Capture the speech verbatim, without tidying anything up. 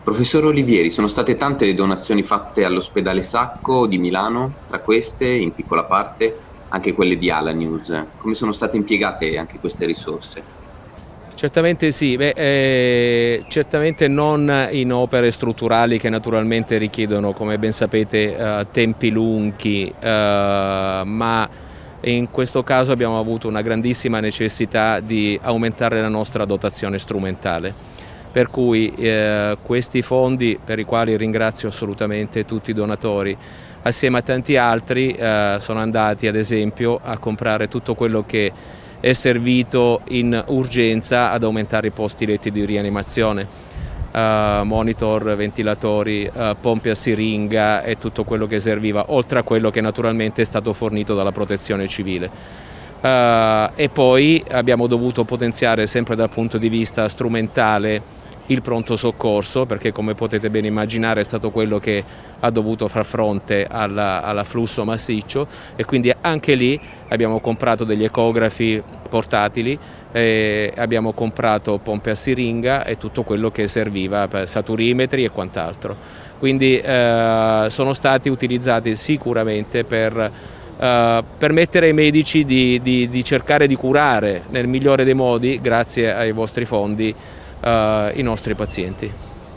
Professor Olivieri, sono state tante le donazioni fatte all'ospedale Sacco di Milano, tra queste, in piccola parte, anche quelle di Alanius. Come sono state impiegate anche queste risorse? Certamente sì, beh, eh, certamente non in opere strutturali che naturalmente richiedono, come ben sapete, eh, tempi lunghi, eh, ma in questo caso abbiamo avuto una grandissima necessità di aumentare la nostra dotazione strumentale. Per cui eh, questi fondi, per i quali ringrazio assolutamente tutti i donatori, assieme a tanti altri, eh, sono andati ad esempio a comprare tutto quello che è servito in urgenza ad aumentare i posti letti di rianimazione, uh, monitor, ventilatori, uh, pompe a siringa e tutto quello che serviva, oltre a quello che naturalmente è stato fornito dalla Protezione Civile. Uh, e poi abbiamo dovuto potenziare sempre dal punto di vista strumentale il pronto soccorso, perché come potete ben immaginare è stato quello che ha dovuto far fronte all'afflusso massiccio, e quindi anche lì abbiamo comprato degli ecografi portatili, eh, abbiamo comprato pompe a siringa e tutto quello che serviva per saturimetri e quant'altro. Quindi eh, sono stati utilizzati sicuramente per Uh, permettere ai medici di, di, di cercare di curare nel migliore dei modi, grazie ai vostri fondi, uh, i nostri pazienti.